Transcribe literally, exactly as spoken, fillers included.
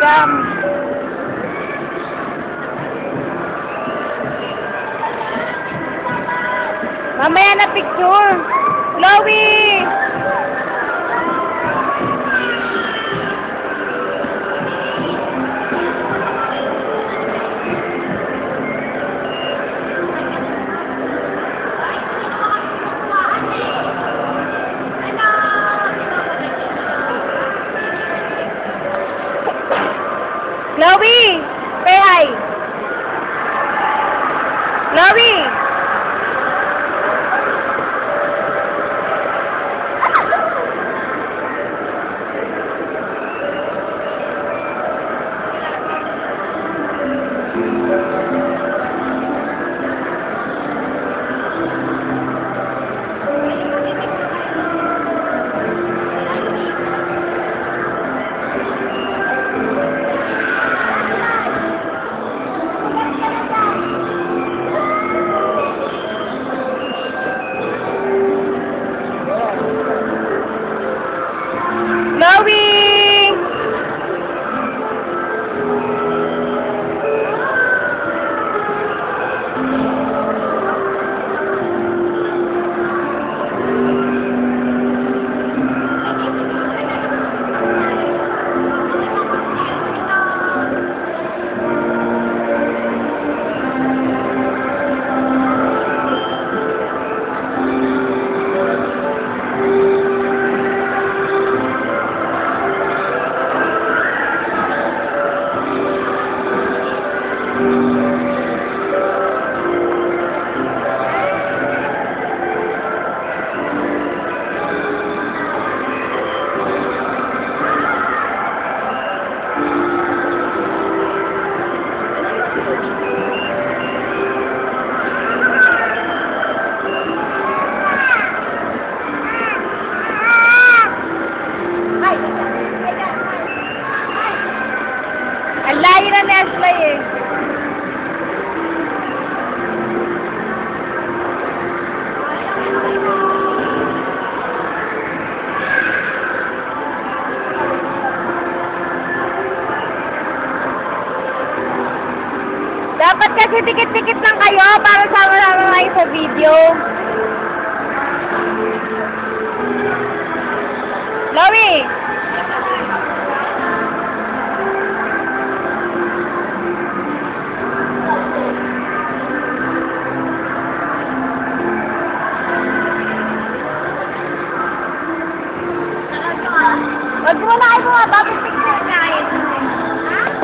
Instagram. Mamaya na picture. Chloe! Chloe! Say hi! Chloe! Chloe! Ang layo na ni Ashley eh. Dapat kasi tikit-tikit lang kayo para sama-sama kayo sa video. Chloe! Wag mo na kayo mga bakit picture.